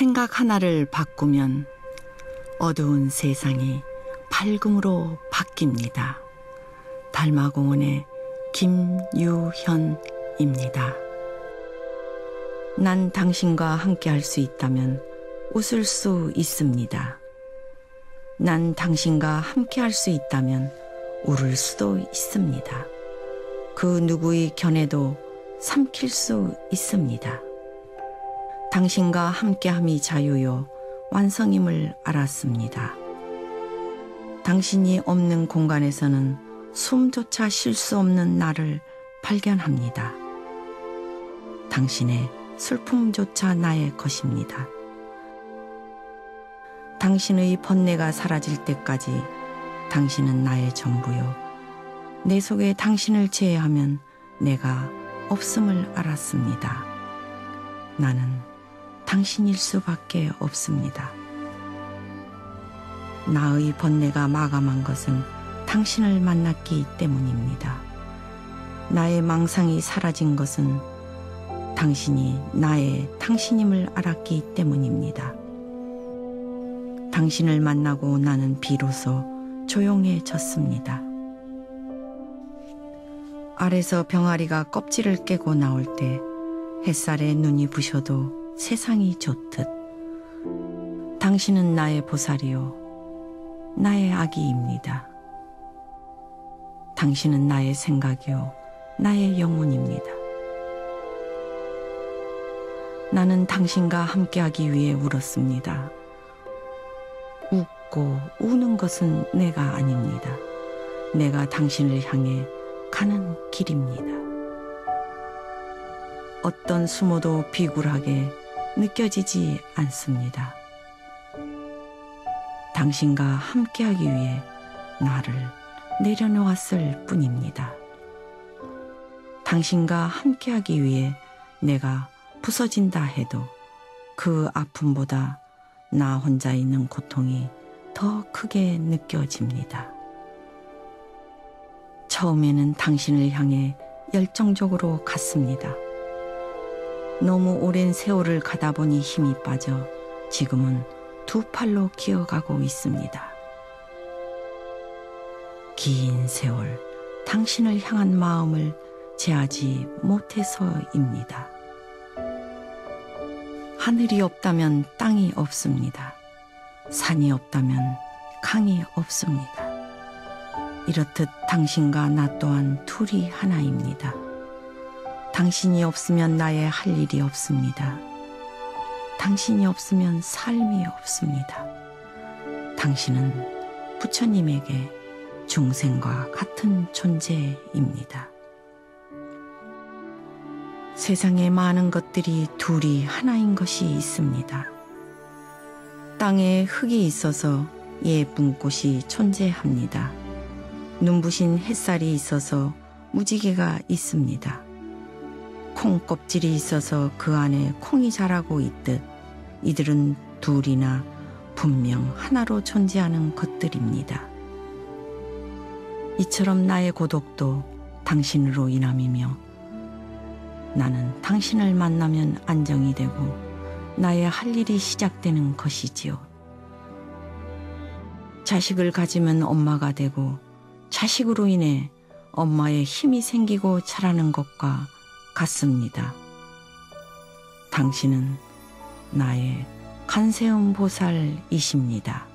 생각 하나를 바꾸면 어두운 세상이 밝음으로 바뀝니다. 달마공원의 김유현입니다. 난 당신과 함께 할 수 있다면 웃을 수 있습니다. 난 당신과 함께 할 수 있다면 울을 수도 있습니다. 그 누구의 견해도 삼킬 수 있습니다. 당신과 함께함이 자유요 완성임을 알았습니다. 당신이 없는 공간에서는 숨조차 쉴 수 없는 나를 발견합니다. 당신의 슬픔조차 나의 것입니다. 당신의 번뇌가 사라질 때까지 당신은 나의 전부요. 내 속에 당신을 제외하면 내가 없음을 알았습니다. 나는 당신일 수밖에 없습니다. 나의 번뇌가 마감한 것은 당신을 만났기 때문입니다. 나의 망상이 사라진 것은 당신이 나의 당신임을 알았기 때문입니다. 당신을 만나고 나는 비로소 조용해졌습니다. 알에서 병아리가 껍질을 깨고 나올 때 햇살에 눈이 부셔도 세상이 좋듯 당신은 나의 보살이요 나의 아기입니다. 당신은 나의 생각이요 나의 영혼입니다. 나는 당신과 함께하기 위해 울었습니다. 웃고 우는 것은 내가 아닙니다. 내가 당신을 향해 가는 길입니다. 어떤 수모도 비굴하게 느껴지지 않습니다. 당신과 함께하기 위해 나를 내려놓았을 뿐입니다. 당신과 함께하기 위해 내가 부서진다 해도 그 아픔보다 나 혼자 있는 고통이 더 크게 느껴집니다. 처음에는 당신을 향해 열정적으로 갔습니다. 너무 오랜 세월을 가다 보니 힘이 빠져 지금은 두 팔로 기어가고 있습니다. 긴 세월 당신을 향한 마음을 제하지 못해서입니다. 하늘이 없다면 땅이 없습니다. 산이 없다면 강이 없습니다. 이렇듯 당신과 나 또한 둘이 하나입니다. 당신이 없으면 나의 할 일이 없습니다. 당신이 없으면 삶이 없습니다. 당신은 부처님에게 중생과 같은 존재입니다. 세상에 많은 것들이 둘이 하나인 것이 있습니다. 땅에 흙이 있어서 예쁜 꽃이 존재합니다. 눈부신 햇살이 있어서 무지개가 있습니다. 콩 껍질이 있어서 그 안에 콩이 자라고 있듯 이들은 둘이나 분명 하나로 존재하는 것들입니다. 이처럼 나의 고독도 당신으로 인함이며 나는 당신을 만나면 안정이 되고 나의 할 일이 시작되는 것이지요. 자식을 가지면 엄마가 되고 자식으로 인해 엄마의 힘이 생기고 자라는 것과 같습니다. 당신은 나의 간세음 보살이십니다.